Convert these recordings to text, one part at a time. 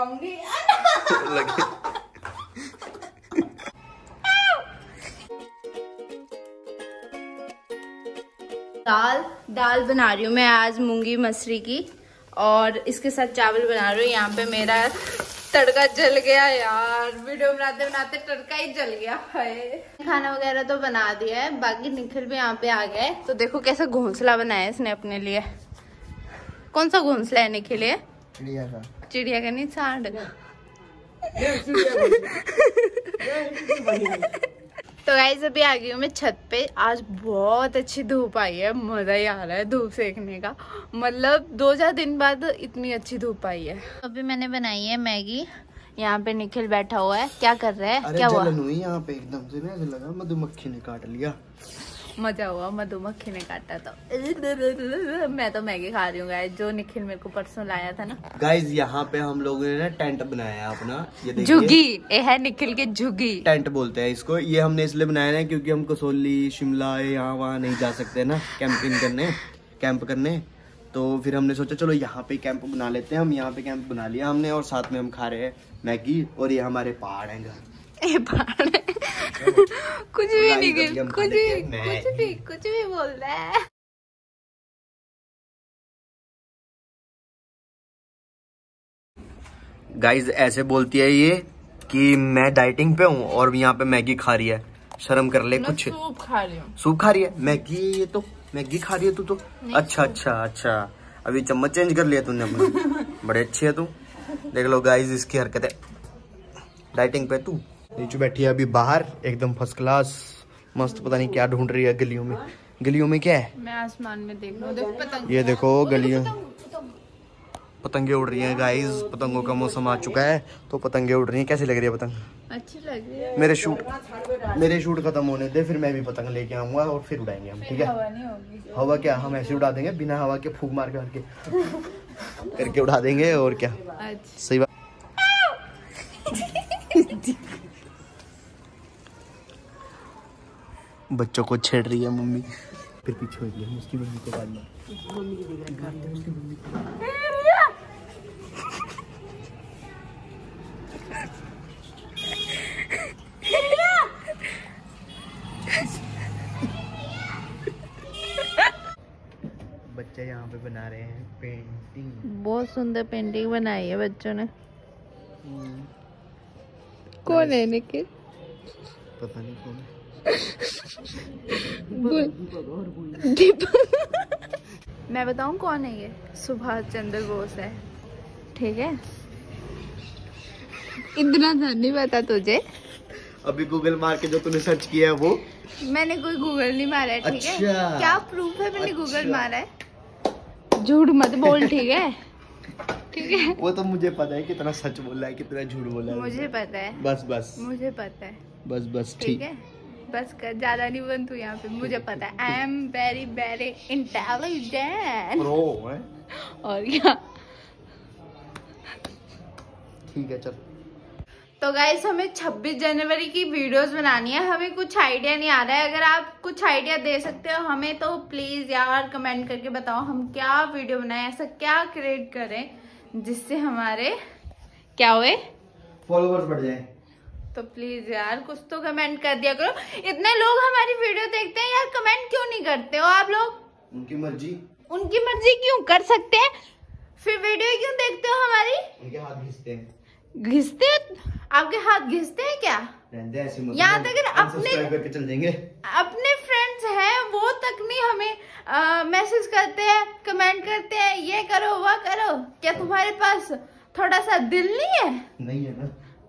लगाऊंगी। दाल बना रही हूँ मैं आज मूंगी मसरी की, और इसके साथ चावल बना रही हूँ। यहाँ पे मेरा तड़का जल गया यार, वीडियो बनाते बनाते तड़का ही जल गया है। खाना वगैरह तो बना दिया है, बाकी निखिल भी यहाँ पे आ गया है। तो देखो कैसा घोंसला बनाया है इसने अपने लिए। कौन सा घोंसला है निखिल? लिए चिड़िया का। चिड़िया का नहीं, सांड का। तो गाइस अभी आ गई हूँ मैं छत पे। आज बहुत अच्छी धूप आई है, मजा ही आ रहा है धूप सेकने का। मतलब 2-4 दिन बाद इतनी अच्छी धूप आई है। अभी मैंने बनाई है मैगी। यहाँ पे निखिल बैठा हुआ है, क्या कर रहा है? अरे क्या हुआ? यहाँ पे एकदम से ना ऐसे लगा मधुमक्खी ने काट लिया। मजा हुआ, मधुमक्खी ने काटा तो। मैं तो मैगी खा रही हूँ गाइस, जो निखिल मेरे को परसों लाया था ना। गाइस यहाँ पे हम लोगों ने ना टेंट बनाया है अपना, ये देखिए। झुग्गी ये है निखिल के, झुग्गी टेंट बोलते हैं इसको। ये हमने इसलिए बनाया है क्योंकि हम कसौली शिमला यहाँ वहाँ नहीं जा सकते ना कैंपिंग करने, कैंप करने। तो फिर हमने सोचा चलो यहाँ पे कैंप बना लेते हैं। हम यहाँ पे कैंप बना लिया हमने, और साथ में हम खा रहे हैं मैगी। और ये हमारे पहाड़ हैं घर। कुछ भी नहीं, कुछ भी बोल रहा है। गाइज ऐसे बोलती है ये कि मैं डाइटिंग पे हूँ और यहाँ पे मैगी खा रही है। शर्म कर ले कुछ। सूप खा रही हूँ। सूप खा रही है? मैगी, ये तो मैगी खा रही है तू तो। अच्छा अभी चम्मच चेंज कर लिया तूने अपना। बड़े अच्छी है तू। देख लो गाइज इसकी हरकतें। डाइटिंग पे तू। नीचे बैठी है अभी बाहर, एकदम फर्स्ट क्लास मस्त। पता नहीं क्या ढूंढ रही है गलियों में। गलियों में क्या है? मैं आसमान में देख रहा हूँ। ये देखो गलियों, पतंगे उड़ रही हैं गाइस। पतंगों का मौसम आ चुका है तो पतंगे उड़ रही हैं। कैसी लग रही है पतंग? अच्छी लग रही है। मेरे शूट खत्म होने दे, फिर मैं भी पतंग लेके आऊंगा और फिर उड़ाएंगे हम, ठीक है? हवा नहीं होगी। हवा क्या, हम ऐसे उड़ा देंगे बिना हवा के, फूंक मार के करके उड़ा देंगे। और क्या? सही बात। बच्चों को छेड़ रही है मम्मी। फिर पीछे हो गई उसकी मम्मी को बाद में। बच्चे यहाँ पे बना रहे हैं पेंटिंग। बहुत सुंदर पेंटिंग बनाई है बच्चों ने। कौन है निखिल? पता नहीं कौन है। मैं बताऊं कौन है ये? सुभाष चंद्र बोस है, ठीक है? इतना नहीं पता तुझे? अभी गूगल मार के जो तूने सर्च किया है वो। मैंने कोई गूगल नहीं मारा है, ठीक है? क्या प्रूफ है मैंने गूगल मारा है? झूठ मत बोल, ठीक है? ठीक है, वो तो मुझे पता है कितना सच बोला है कितना झूठ बोला है। मुझे पता है। बस मुझे पता है। बस ठीक है, बस कर, ज्यादा नहीं बन तू यहाँ पे। मुझे पता है, I am very very intelligent. Pro है और क्या। ठीक है चल। तो गाइस हमें 26 जनवरी की वीडियोस बनानी है। हमें कुछ आइडिया नहीं आ रहा है। अगर आप कुछ आइडिया दे सकते हो हमें तो प्लीज यार कमेंट करके बताओ, हम क्या वीडियो बनाए, ऐसा क्या क्रिएट करें जिससे हमारे क्या हुए, फॉलोवर्स बढ़ जाए। तो प्लीज यार कुछ तो कमेंट कर दिया करो। इतने लोग हमारी वीडियो देखते हैं यार, कमेंट क्यों नहीं करते हो आप लोग? उनकी मर्जी क्यों कर सकते हैं, फिर वीडियो क्यों देखते हो हमारी? उनके हाथ घिसते आपके हाथ घिसते हैं क्या? यहाँ तक अपने फ्रेंड्स हैं वो तक नहीं हमें मैसेज करते हैं, कमेंट करते हैं, ये करो वो करो। क्या तुम्हारे पास थोड़ा सा दिल नहीं है? नहीं है ना,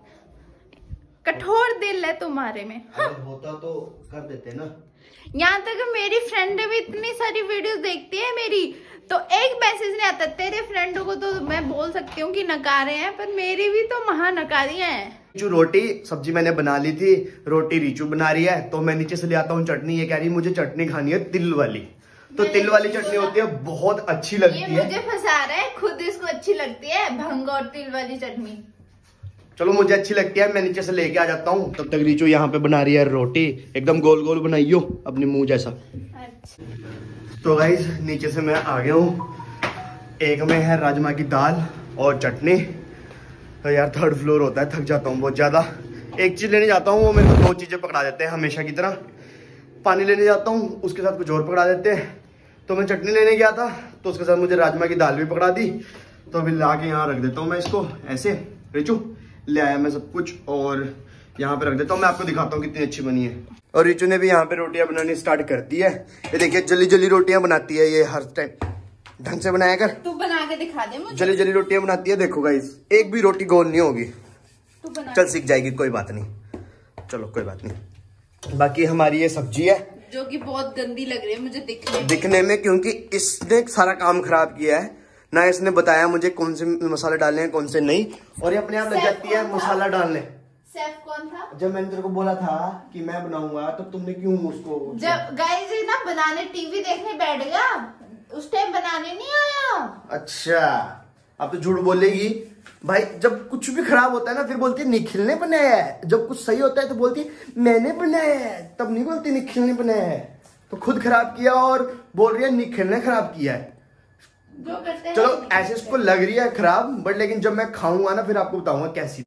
कठोर दिल है तुम्हारे में। अगर होता तो कर देते ना। यहाँ तक मेरी फ्रेंड भी इतनी सारी वीडियोस देखती है मेरी, तो एक मैसेज नहीं आता। तेरे फ्रेंडों को तो मैं बोल सकती हूँ कि नकारे हैं, पर मेरी भी तो महानकारियां हैं। रिचू रोटी सब्जी मैंने बना ली थी, रोटी रिचू बना रही है, तो मैं नीचे से ले आता हूँ चटनी। ये कह रही है मुझे चटनी खानी है तिल वाली। तो तिल वाली चटनी होती है, बहुत अच्छी लगती है। मुझे फंसा रहा है, खुद इसको अच्छी लगती है भंग और तिल वाली चटनी। चलो मुझे अच्छी लगती है, मैं नीचे से लेके आ जाता हूँ। तब तक रिचू यहाँ पे बना रही है रोटी, एकदम गोल गोल बनाइयो अपने मुंह जैसा। अच्छा। तो गाइस नीचे से मैं आ गया हूँ। एक में है राजमा की दाल और चटनी, तो यार 3rd फ्लोर होता है, थक जाता हूँ बहुत ज़्यादा। एक चीज़ लेने जाता हूँ, वो मेरे को 2 चीज़ें पकड़ा देते हैं हमेशा की तरह। पानी लेने जाता हूँ, उसके साथ कुछ और पकड़ा देते हैं। तो मैं चटनी लेने गया था, तो उसके साथ मुझे राजमा की दाल भी पकड़ा दी। तो अभी ला के यहाँ रख देता हूँ मैं इसको ऐसे। रिचू ले आया मैं सब कुछ और यहाँ पे रख देता हूँ। मैं आपको दिखाता हूँ कितनी अच्छी बनी है। और रिचू ने भी यहाँ पे रोटियां बनानी स्टार्ट कर दी है। ये देखिए जल्दी जल्दी रोटियां बनाती है ये, हर टाइम ढंग से बनाया कर। तू बना के दिखा दे मुझे। जल्दी जल्दी रोटियां बनाती है। देखो गाइस, एक भी रोटी गोल नहीं होगी। चल सीख जाएगी, कोई बात नहीं, चलो कोई बात नहीं। बाकी हमारी ये सब्जी है जो कि बहुत गंदी लग रही है मुझे दिखने में, क्योंकि इसने सारा काम खराब किया है ना। इसने बताया मुझे कौन से मसाले डालने हैं कौन से नहीं, और ये अपने आप लग जाती है मसाला डालने। शेफ कौन था? जब मैंने तेरे को बोला था कि मैं बनाऊंगा तो तुमने क्यों उसको, जब गाइस ना बनाने टीवी देखने बैठ गया, उस टाइम बनाने नहीं आया। अच्छा अब तो झूठ बोलेगी भाई। जब कुछ भी खराब होता है ना फिर बोलती है निखिल ने बनाया है। जब कुछ सही होता है तो बोलती है मैंने बनाया है, तब नहीं बोलती निखिल ने बनाया है। तो खुद खराब किया और बोल रही है निखिल ने खराब किया है। जो करते हैं चलो ऐसे इसको लग रही है खराब, बट लेकिन जब मैं खाऊंगा ना फिर आपको बताऊंगा कैसी।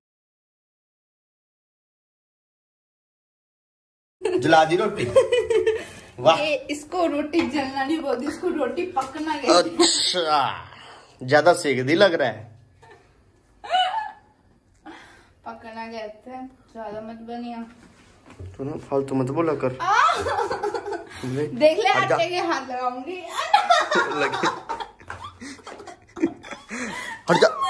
जला दी रोटी। वाह, इसको रोटी जलना नहीं बोलती, इसको रोटी पकना कहते हैं। अच्छा ज्यादा सेक दी लग रहा है। पकना कहते हैं, ज्यादा मत बनिया। तो ना फालतू मत बोला कर। देख ले आटे के हाथ लगाऊंगी। हट जा।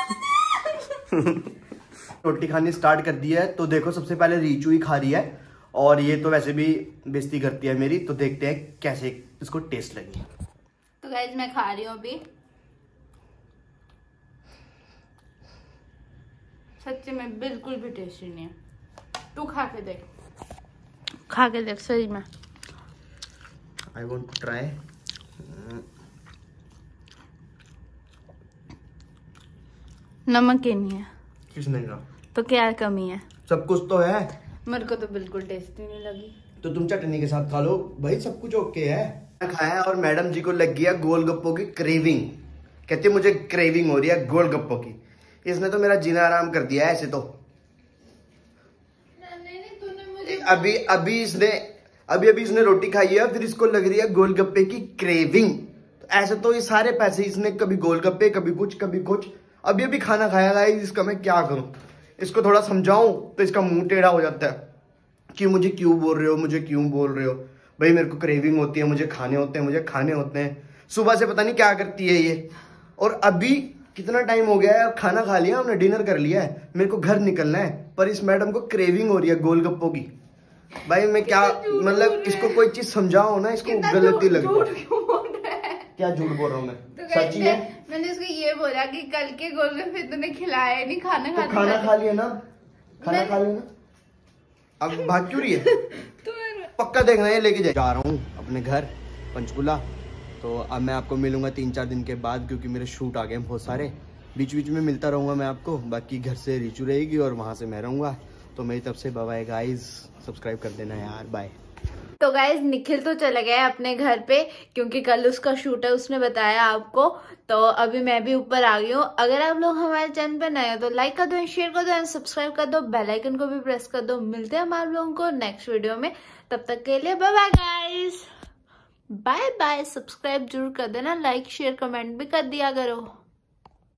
रोटी खानी स्टार्ट कर दी है। तो देखो सबसे पहले रीचू ही खा रही है, और ये तो वैसे भी बेइज्जती करती है मेरी। तो देखते हैं कैसे इसको टेस्ट लगी। तो गाइस मैं खा रही हूँ अभी। सच्ची में बिल्कुल भी टेस्टी नहीं है। तू खा के देख, खा के देख सही में। I want to try. नमक ही नहीं है। किसने कहा? तो क्या कमी है? सब कुछ तो है। मेरे को तो बिल्कुल टेस्टी नहीं लगी। तो तुम चटनी के साथ खा लो भाई, सब कुछ ओके है। खाया और मैडम जी को लग गया गोलगप्पों की क्रेविंग। कहती मुझे क्रेविंग हो रही है गोलगप्पों की। इसने तो मेरा जीना आराम कर दिया है ऐसे तो। अभी इसने रोटी खाई है, फिर इसको लग रही है गोलगप्पे की क्रेविंग। तो ऐसे तो ये सारे पैसे इसने कभी गोलगप्पे कभी कुछ। अभी खाना खाया है, इसका मैं क्या करूं? इसको थोड़ा समझाऊं तो इसका मुंह टेढ़ा हो जाता है कि मुझे क्यों बोल रहे हो भाई। मेरे को क्रेविंग होती है, मुझे खाने होते हैं। सुबह से पता नहीं क्या करती है ये। और अभी कितना टाइम हो गया है, खाना खा लिया हमने, डिनर कर लिया है, मेरे को घर निकलना है, पर इस मैडम को क्रेविंग हो रही है गोलगप्पों की। भाई मैं क्या मतलब इसको कोई चीज समझाओ ना, इसको गलती लग रही है। क्या झूठ बोल रहा हूँ मैं? तो सच ही है। मैंने उसको ये बोला कि कल के गोलगप्पे तूने खिलाया नहीं, खाना खा लिया ना। अब भाग क्यों रही है? पक्का देखना ये लेके जा रहा हूँ अपने घर पंचकुला। तो अब मैं आपको मिलूंगा 3-4 दिन के बाद, क्योंकि मेरे शूट आ गए बहुत सारे। बीच में मिलता रहूंगा मैं आपको। बाकी घर से रीचू रहेगी और वहां से मैं रहूंगा। तो मेरी तरफ से बाय बाय गाइस, सब्सक्राइब कर देना यार, बाय। तो गाइज निखिल तो चला गया अपने घर पे, क्योंकि कल उसका शूट है, उसने बताया आपको। तो अभी मैं भी ऊपर आ गई हूँ। अगर आप लोग हमारे चैनल पे नए हो तो लाइक कर दो, शेयर कर दो एंड सब्सक्राइब कर दो, बेल आइकन को भी प्रेस कर दो। मिलते हैं हम आप लोगों को नेक्स्ट वीडियो में। तब तक के लिए bye bye guys, bye bye. Subscribe जरूर कर देना, लाइक शेयर कमेंट भी कर दिया करो।